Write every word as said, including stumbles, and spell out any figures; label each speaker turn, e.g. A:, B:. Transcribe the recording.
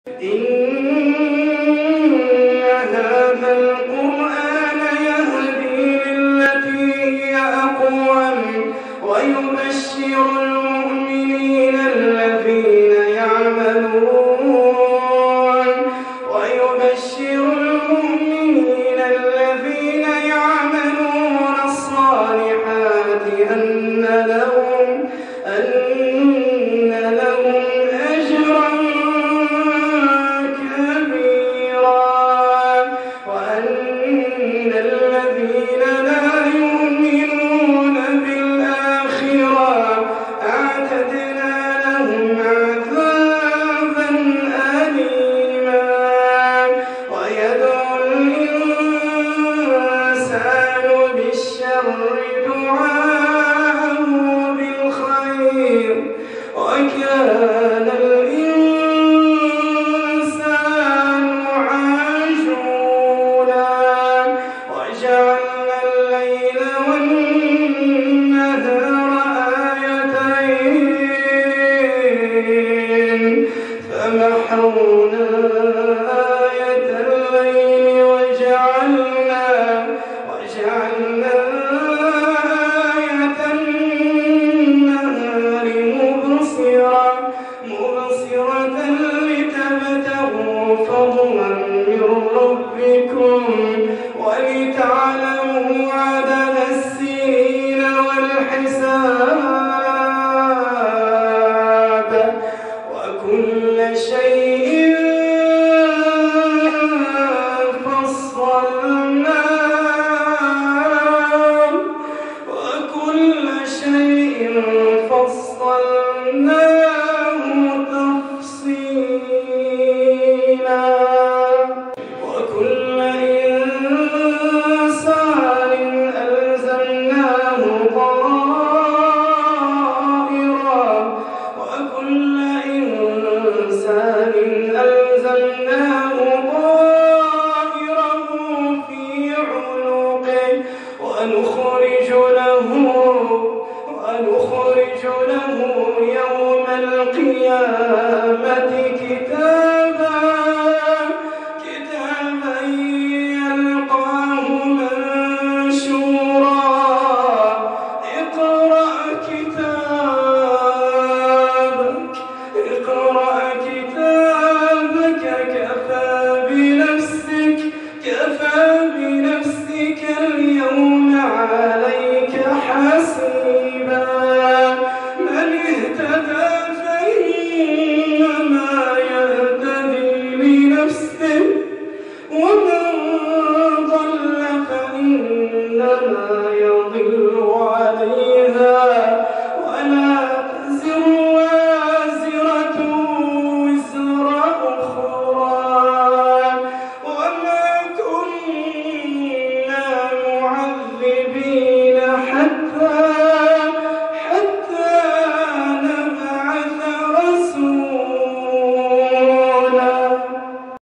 A: إن هذا القرآن يهدي للتي هي أقوم ويبشر المؤمنين الذين يعملون ويبشر المؤمنين الذين يعملون الصالحات أن لهم أن لهم أجرا الذين لا يؤمنون بالآخرة أعتدنا لهم عذابا أليما ويدعو الإنسان بالشر دعاءه بالخير وكان الإنسان عجولا وجعلنا الليل والنهار آيتين فمحونا آية الليل وجعلنا وجعلنا آية النهار مبصرة مبصرة لتبتغوا فضلا من ربكم ولتعلموا عدد السنين والحساب وكل شيء فصلناه وكل شيء فصلناه تفصيلا وكل إنسان ألزمناه طائرا وكل إنسان ألزمناه طائره في عنقه ونخرج له ونخرج له يوم القيامة كتابا كتابا يلقاه منشورا اقرأ كتابك اقرأ كتابك كفى بنفسك كفى بنفسك اليوم عليك حسيبا من اهتدى فإنما يهتدي لنفسه ومن